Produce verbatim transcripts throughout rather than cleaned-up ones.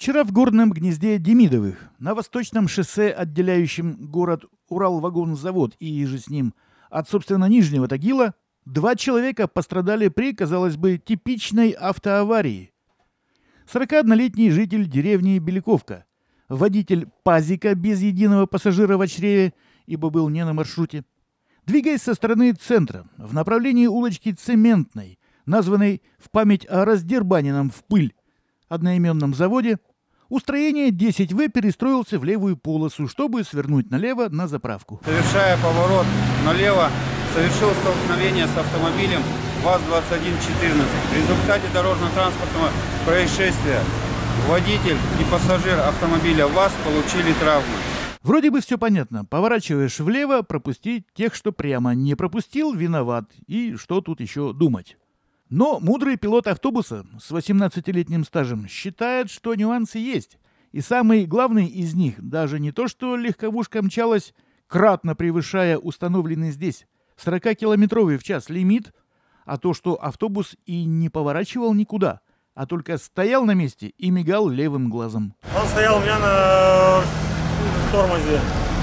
Вчера в горном гнезде Демидовых, на восточном шоссе, отделяющем город Уралвагонзавод и же с ним от, собственно, Нижнего Тагила, два человека пострадали при, казалось бы, типичной автоаварии. сорокаоднолетний житель деревни Беляковка, водитель пазика без единого пассажира в чреве, ибо был не на маршруте, двигаясь со стороны центра в направлении улочки Цементной, названной в память о раздербаненном в пыль одноименном заводе, у строения десять вэ перестроился в левую полосу, чтобы свернуть налево на заправку. Совершая поворот налево, совершил столкновение с автомобилем ВАЗ двадцать один четырнадцать. В результате дорожно-транспортного происшествия водитель и пассажир автомобиля ВАЗ получили травмы. Вроде бы все понятно. Поворачиваешь влево, пропустить тех, что прямо не пропустил, виноват. И что тут еще думать? Но мудрый пилот автобуса с восемнадцатилетним стажем считает, что нюансы есть. И самый главный из них даже не то, что легковушка мчалась, кратно превышая установленный здесь сорокакилометровый в час лимит, а то, что автобус и не поворачивал никуда, а только стоял на месте и мигал левым глазом. Он стоял у меня на тормозе.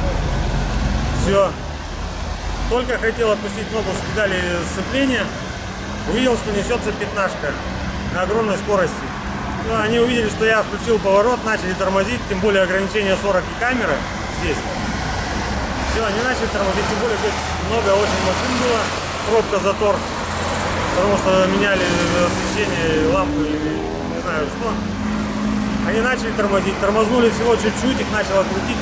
Все. Только хотел отпустить ногу с педали сцепления. Увидел, что несется пятнашка на огромной скорости. Ну, они увидели, что я включил поворот, начали тормозить, тем более ограничение сорок и камера здесь. Все, они начали тормозить, тем более здесь много очень машин было, пробка, затор, потому что меняли освещение, лампы, не знаю что. Они начали тормозить, тормознули всего чуть-чуть, их начало крутить,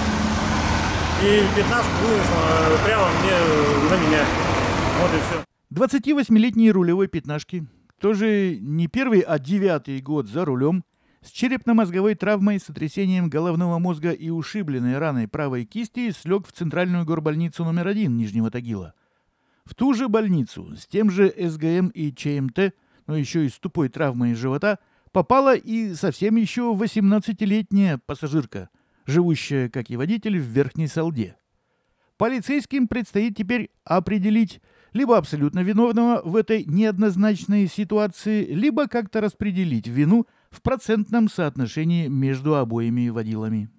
и пятнашку вынесло прямо мне на меня. Вот и все. двадцативосьмилетний рулевой пятнашки, тоже не первый, а девятый год за рулем, с черепно-мозговой травмой, сотрясением головного мозга и ушибленной раной правой кисти слег в центральную горбольницу номер один Нижнего Тагила. В ту же больницу с тем же эс гэ эм и че эм тэ, но еще и с тупой травмой живота, попала и совсем еще восемнадцатилетняя пассажирка, живущая, как и водитель, в Верхней Салде. Полицейским предстоит теперь определить либо абсолютно виновного в этой неоднозначной ситуации, либо как-то распределить вину в процентном соотношении между обоими водилами.